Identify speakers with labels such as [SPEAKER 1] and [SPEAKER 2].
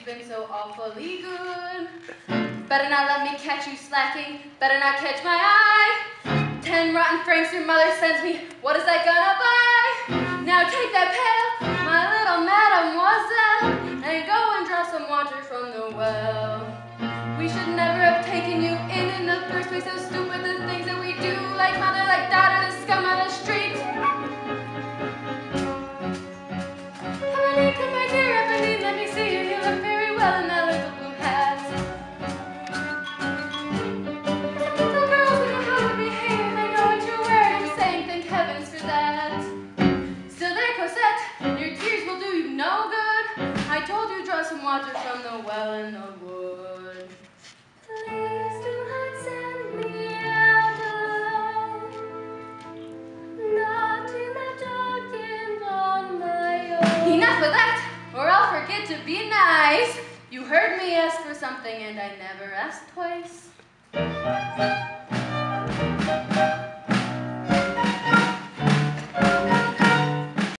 [SPEAKER 1] been so awfully good. Better not let me catch you slacking, better not catch my eye. 10 rotten francs your mother sends me, what is that gonna buy? Now take that pail, my little mademoiselle, and go and draw some water from the well. We should never have taken you in the first place, so stupid the things that we do, like mother, like daughter, the scum on the street. Come my dear Ebony, let me see you, you look very well in that little blue hat. Little girls, we know how to behave, they know what you're wearing, I'm saying thank heavens for that. Still there, Cosette, your tears will do you no good. I told you draw some water from the well in the wood. Please do not send me out alone, not in the dark and on my own. Enough of that, or I'll forget to be nice. You heard me ask for something and I never asked twice.